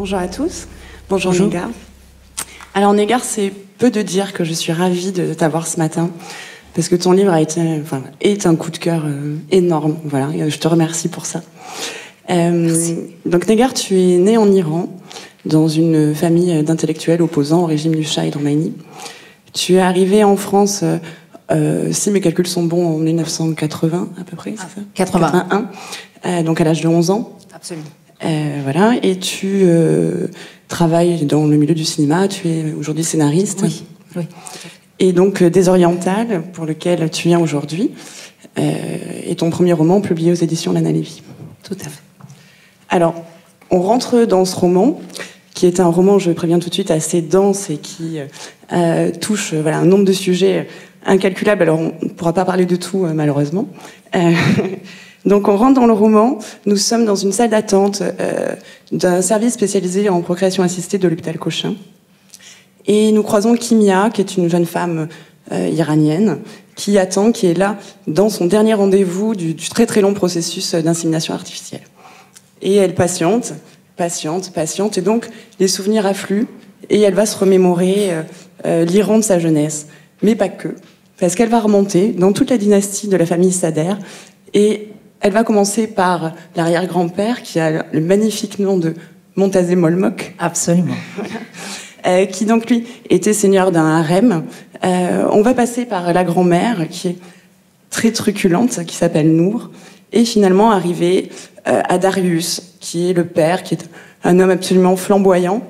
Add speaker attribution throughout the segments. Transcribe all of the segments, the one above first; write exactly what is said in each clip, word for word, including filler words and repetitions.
Speaker 1: Bonjour à tous. Bonjour,
Speaker 2: Bonjour.
Speaker 1: Négar. Alors Négar, c'est peu de dire que je suis ravie de t'avoir ce matin, parce que ton livre a été, enfin, est un coup de cœur euh, énorme. Voilà, et je te remercie pour ça. Euh, donc Négar, tu es né en Iran, dans une famille d'intellectuels opposants au régime du Shah et d'Khomeini. Tu es arrivé en France, euh, euh, si mes calculs sont bons, en mille neuf cent quatre-vingts à peu près, c'est ça ?
Speaker 2: quatre-vingts.
Speaker 1: quatre-vingt-un, euh, donc à l'âge de onze ans.
Speaker 2: Absolument.
Speaker 1: Euh, voilà, et tu euh, travailles dans le milieu du cinéma, tu es aujourd'hui scénariste.
Speaker 2: Oui, oui.
Speaker 1: Et donc euh, Désoriental, pour lequel tu viens aujourd'hui, euh, est ton premier roman publié aux éditions Lana Lévy.
Speaker 2: Tout à fait.
Speaker 1: Alors, on rentre dans ce roman, qui est un roman, je préviens tout de suite, assez dense et qui euh, touche euh, voilà, un nombre de sujets incalculables. Alors, on ne pourra pas parler de tout, euh, malheureusement. Euh, Donc on rentre dans le roman, nous sommes dans une salle d'attente euh, d'un service spécialisé en procréation assistée de l'hôpital Cochin. Et nous croisons Kimia, qui est une jeune femme euh, iranienne, qui attend, qui est là dans son dernier rendez-vous du, du très très long processus d'insémination artificielle. Et elle patiente, patiente, patiente, et donc les souvenirs affluent, et elle va se remémorer euh, euh, l'Iran de sa jeunesse. Mais pas que, parce qu'elle va remonter dans toute la dynastie de la famille Sader, et elle va commencer par l'arrière-grand-père, qui a le magnifique nom de Montazé Molmok.
Speaker 2: Absolument.
Speaker 1: euh, qui donc, lui, était seigneur d'un harem. Euh, on va passer par la grand-mère, qui est très truculente, qui s'appelle Nour, et finalement arriver euh, à Darius, qui est le père, qui est un homme absolument flamboyant.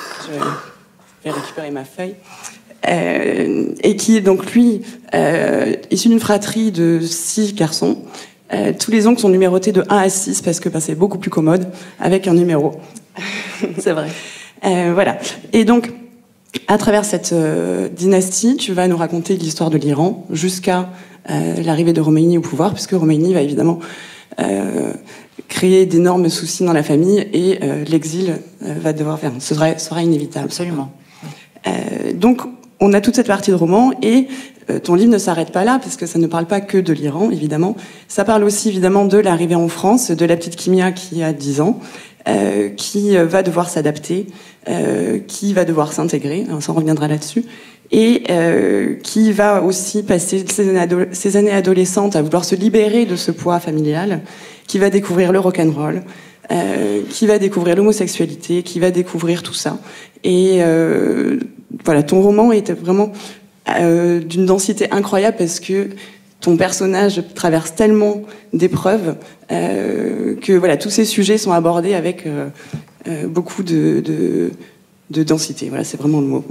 Speaker 1: Je vais récupérer ma feuille. Euh, et qui est donc, lui, euh, issu d'une fratrie de six garçons. Euh, tous les oncles sont numérotés de un à six parce que bah, c'est beaucoup plus commode avec un numéro.
Speaker 2: C'est vrai.
Speaker 1: Euh, voilà. Et donc, à travers cette euh, dynastie, tu vas nous raconter l'histoire de l'Iran jusqu'à euh, l'arrivée de Khomeini au pouvoir, puisque Khomeini va évidemment euh, créer d'énormes soucis dans la famille et euh, l'exil euh, va devoir faire. Ce sera, sera inévitable.
Speaker 2: Absolument.
Speaker 1: Euh, donc, on a toute cette partie de roman et euh, ton livre ne s'arrête pas là parce que ça ne parle pas que de l'Iran, évidemment. Ça parle aussi, évidemment, de l'arrivée en France, de la petite Kimia qui a dix ans, euh, qui euh, va devoir s'adapter, euh, qui va devoir s'intégrer, hein, ça on reviendra là-dessus, et euh, qui va aussi passer ses années, ado- ses années adolescentes à vouloir se libérer de ce poids familial, qui va découvrir le rock'n'roll, euh, qui va découvrir l'homosexualité, qui va découvrir tout ça. Et euh, voilà, ton roman est vraiment euh, d'une densité incroyable parce que ton personnage traverse tellement d'épreuves euh, que voilà, tous ces sujets sont abordés avec euh, euh, beaucoup de, de, de densité. Voilà, c'est vraiment le mot.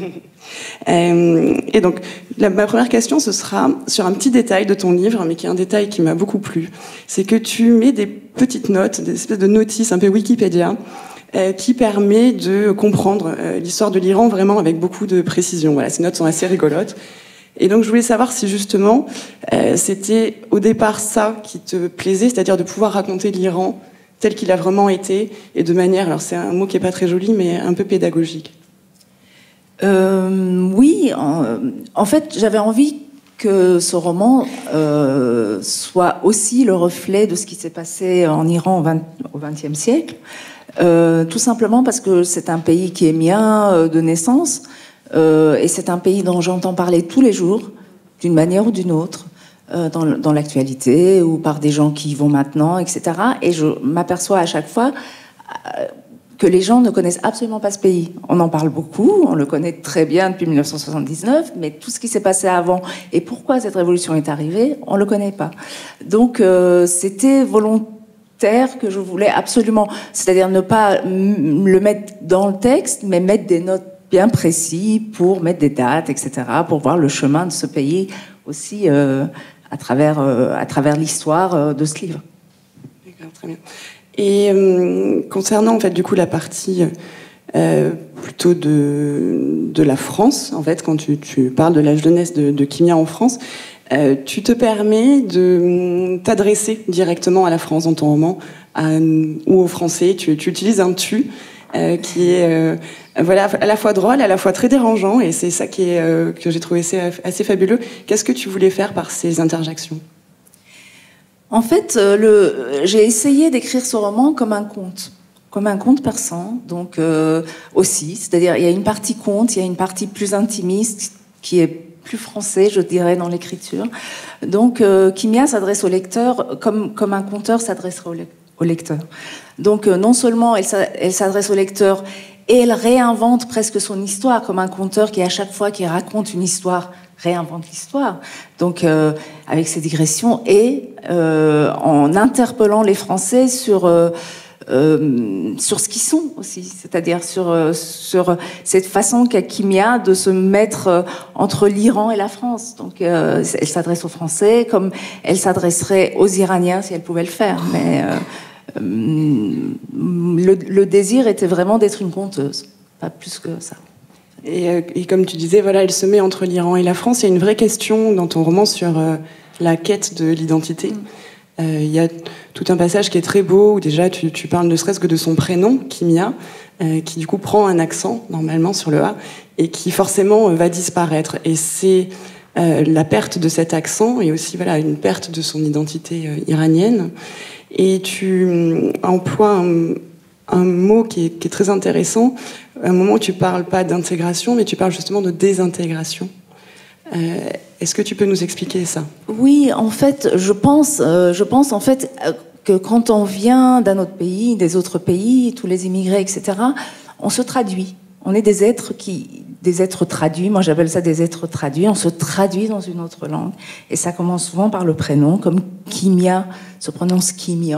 Speaker 1: euh, et donc, la, ma première question, ce sera sur un petit détail de ton livre, mais qui est un détail qui m'a beaucoup plu. C'est que tu mets des petites notes, des espèces de notices un peu Wikipédia, euh, qui permet de comprendre euh, l'histoire de l'Iran vraiment avec beaucoup de précision. Voilà, ces notes sont assez rigolotes. Et donc, je voulais savoir si justement, euh, c'était au départ ça qui te plaisait, c'est-à-dire de pouvoir raconter l'Iran tel qu'il a vraiment été, et de manière, alors c'est un mot qui n'est pas très joli, mais un peu pédagogique.
Speaker 2: Euh, oui, en, en fait, j'avais envie que ce roman euh, soit aussi le reflet de ce qui s'est passé en Iran au vingtième siècle, euh, tout simplement parce que c'est un pays qui est mien euh, de naissance, euh, et c'est un pays dont j'entends parler tous les jours, d'une manière ou d'une autre, euh, dans, dans l'actualité, ou par des gens qui y vont maintenant, et cetera. Et je m'aperçois à chaque fois euh, que les gens ne connaissent absolument pas ce pays. On en parle beaucoup, on le connaît très bien depuis mille neuf cent soixante-dix-neuf, mais tout ce qui s'est passé avant et pourquoi cette révolution est arrivée, on ne le connaît pas. Donc euh, c'était volontaire que je voulais absolument, c'est-à-dire ne pas m- le mettre dans le texte, mais mettre des notes bien précises pour mettre des dates, et cetera, pour voir le chemin de ce pays aussi euh, à travers, euh, à travers l'histoire euh, de ce livre.
Speaker 1: D'accord, très bien. Et euh, concernant en fait du coup la partie euh, plutôt de de la France, en fait, quand tu, tu parles de la jeunesse de, de Kimia en France, euh, tu te permets de t'adresser directement à la France dans ton roman, à, ou aux Français. Tu, tu utilises un tu euh, qui est euh, voilà à la fois drôle, à la fois très dérangeant, et c'est ça qui est euh, que j'ai trouvé assez, assez fabuleux. Qu'est-ce que tu voulais faire par ces interjections ?
Speaker 2: En fait, euh, le, j'ai essayé d'écrire ce roman comme un conte. comme un conte persan, donc euh, aussi, c'est-à-dire il y a une partie conte, il y a une partie plus intimiste qui est plus français, je dirais, dans l'écriture. Donc euh, Kimia s'adresse au lecteur comme, comme un conteur s'adresserait au, le au lecteur. Donc euh, non seulement elle, elle s'adresse au lecteur et elle réinvente presque son histoire, comme un conteur qui, à chaque fois qu'il raconte une histoire, réinvente l'histoire. Donc euh, avec ses digressions et euh, en interpellant les Français sur... Euh, Euh, sur ce qu'ils sont aussi, c'est-à-dire sur, euh, sur cette façon qu'a Kimia de se mettre euh, entre l'Iran et la France. Donc euh, elle s'adresse aux Français comme elle s'adresserait aux Iraniens si elle pouvait le faire. Mais euh, le, le désir était vraiment d'être une conteuse, pas plus que ça.
Speaker 1: Et, euh, et comme tu disais, voilà, elle se met entre l'Iran et la France. Il y a une vraie question dans ton roman sur euh, la quête de l'identité. Mm. Euh, il y a tout un passage qui est très beau où déjà tu, tu parles ne serait-ce que de son prénom, Kimia, euh, qui du coup prend un accent normalement sur le A et qui forcément euh, va disparaître. Et c'est euh, la perte de cet accent et aussi voilà une perte de son identité euh, iranienne. Et tu euh, emploies un, un mot qui est, qui est très intéressant, un moment où tu parles pas d'intégration, mais tu parles justement de désintégration. Euh, Est-ce que tu peux nous expliquer ça?
Speaker 2: Oui, en fait, je pense, euh, je pense en fait que quand on vient d'un autre pays, des autres pays, tous les immigrés, et cetera, on se traduit. On est des êtres qui, des êtres traduits. Moi, j'appelle ça des êtres traduits. On se traduit dans une autre langue, et ça commence souvent par le prénom, comme Kimia se prononce Kimia,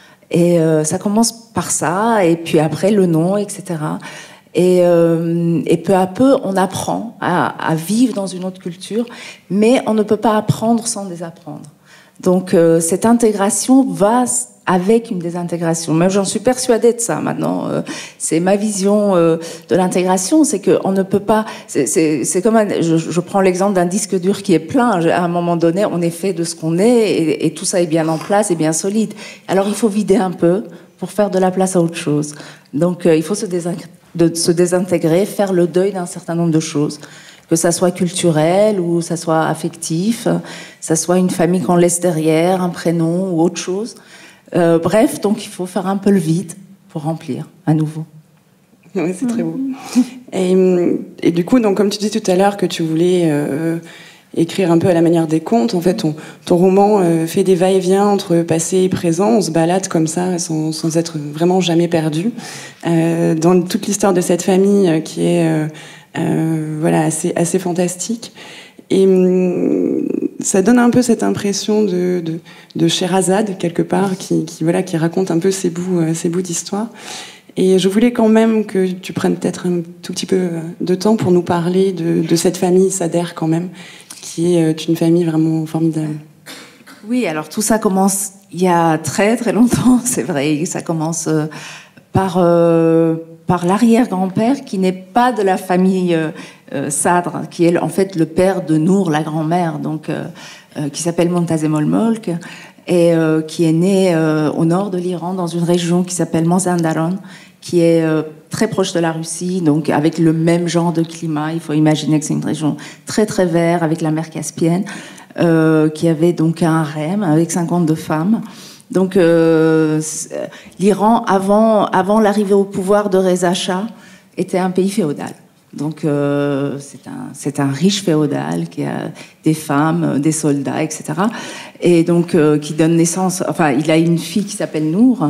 Speaker 2: et euh, ça commence par ça, et puis après le nom, et cetera. Et, euh, et peu à peu, on apprend à, à vivre dans une autre culture, mais on ne peut pas apprendre sans désapprendre. Donc euh, cette intégration va avec une désintégration. Même j'en suis persuadée de ça maintenant. Euh, c'est ma vision euh, de l'intégration, c'est qu'on ne peut pas... C'est comme un, je, je prends l'exemple d'un disque dur qui est plein. À un moment donné, on est fait de ce qu'on est et, et tout ça est bien en place et bien solide. Alors il faut vider un peu pour faire de la place à autre chose. Donc euh, il faut se désintégrer. de se désintégrer, faire le deuil d'un certain nombre de choses, que ça soit culturel ou ça soit affectif, ça soit une famille qu'on laisse derrière, un prénom ou autre chose. Euh, bref, donc il faut faire un peu le vide pour remplir à nouveau.
Speaker 1: Oui, c'est très beau. Et, et du coup, donc, comme tu disais tout à l'heure que tu voulais euh, écrire un peu à la manière des contes, en fait, ton, ton roman euh, fait des va-et-vient entre passé et présent. On se balade comme ça, sans, sans être vraiment jamais perdu. Euh, dans toute l'histoire de cette famille euh, qui est euh, euh, voilà, assez, assez fantastique. Et hum, ça donne un peu cette impression de, de, de Sherazade, quelque part, qui, qui, voilà, qui raconte un peu ses bouts, euh, ses bouts d'histoire. Et je voulais quand même que tu prennes peut-être un tout petit peu de temps pour nous parler de, de cette famille Sader, quand même, qui est une famille vraiment formidable.
Speaker 2: Oui, alors tout ça commence il y a très très longtemps, c'est vrai. Ça commence euh, par, euh, par l'arrière-grand-père qui n'est pas de la famille euh, euh, Sadr, qui est en fait le père de Nour, la grand-mère, donc euh, euh, qui s'appelle Montazem Olmolk, et euh, qui est né euh, au nord de l'Iran, dans une région qui s'appelle Mazandaran, qui est euh, très proche de la Russie, donc avec le même genre de climat. Il faut imaginer que c'est une région très très verte, avec la mer Caspienne, euh, qui avait donc un harem avec cinquante-deux femmes. Donc euh, l'Iran, avant, avant l'arrivée au pouvoir de Reza Shah, était un pays féodal. Donc euh, c'est un, c'est un riche féodal qui a des femmes, des soldats, et cetera. Et donc euh, qui donne naissance... Enfin, il a une fille qui s'appelle Nour,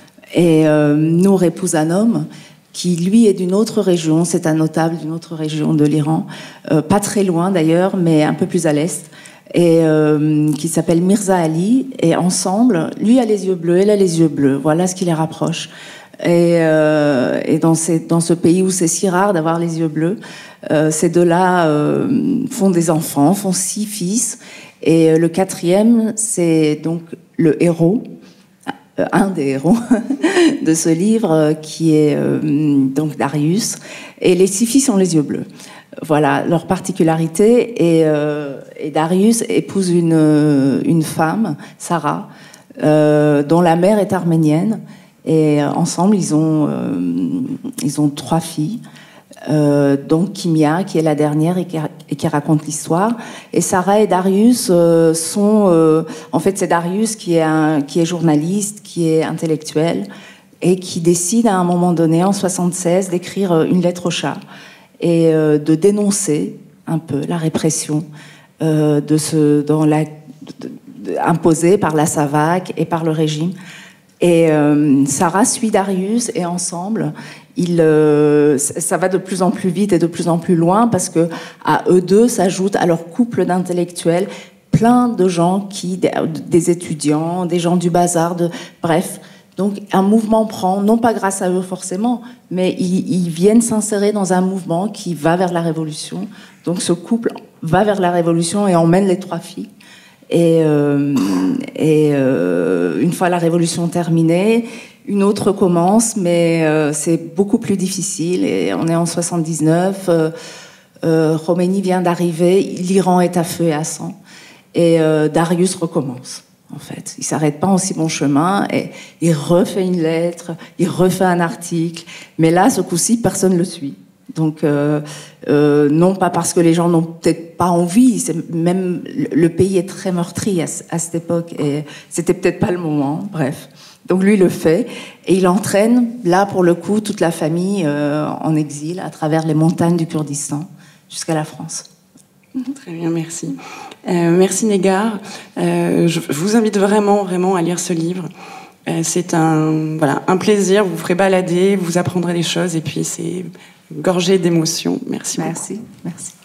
Speaker 2: et euh, Nour épouse un homme qui, lui, est d'une autre région. C'est un notable d'une autre région de l'Iran, euh, pas très loin d'ailleurs, mais un peu plus à l'est, et euh, qui s'appelle Mirza Ali. Et ensemble, lui a les yeux bleus, elle a les yeux bleus. Voilà ce qui les rapproche. Et, euh, et dans, ces, dans ce pays où c'est si rare d'avoir les yeux bleus, euh, ces deux-là euh, font des enfants, font six fils. Et le quatrième, c'est donc le héros, un des héros de ce livre, qui est euh, donc Darius. Et les six fils ont les yeux bleus. Voilà leur particularité. Et, euh, et Darius épouse une, une femme, Sarah, euh, dont la mère est arménienne. Et ensemble, ils ont, euh, ils ont trois filles, euh, donc Kimia, qui est la dernière et qui, et qui raconte l'histoire. Et Sarah et Darius euh, sont... Euh, en fait, c'est Darius qui est, un, qui est journaliste, qui est intellectuel, et qui décide à un moment donné, en soixante-seize, d'écrire une lettre au Shah et euh, de dénoncer un peu la répression euh, de ce, dans la, de, de, imposée par la SAVAK et par le régime. Et euh, Sarah suit Darius et ensemble, il, euh, ça va de plus en plus vite et de plus en plus loin parce que à eux deux s'ajoutent à leur couple d'intellectuels plein de gens qui, des, des étudiants, des gens du bazar, de, bref. Donc un mouvement prend, non pas grâce à eux forcément, mais ils, ils viennent s'insérer dans un mouvement qui va vers la révolution. Donc ce couple va vers la révolution et emmène les trois filles. Et, euh, et euh, une fois la révolution terminée, une autre commence, mais euh, c'est beaucoup plus difficile. Et on est en soixante-dix-neuf, euh, euh, Khomeini vient d'arriver, l'Iran est à feu et à sang, et euh, Darius recommence. En fait, il s'arrête pas en si bon chemin et il refait une lettre, il refait un article, mais là, ce coup-ci, personne le suit. Donc, euh, euh, non pas parce que les gens n'ont peut-être pas envie, c'est même le pays est très meurtri à, à cette époque et c'était peut-être pas le moment. Bref, donc lui le fait et il entraîne là pour le coup toute la famille euh, en exil à travers les montagnes du Kurdistan jusqu'à la France.
Speaker 1: Très bien, merci. Euh, merci Negar. Euh, je, je vous invite vraiment, vraiment à lire ce livre. Euh, c'est un, voilà, un plaisir. Vous vous ferez balader, vous apprendrez des choses et puis c'est gorgé d'émotions. Merci.
Speaker 2: Merci. Merci.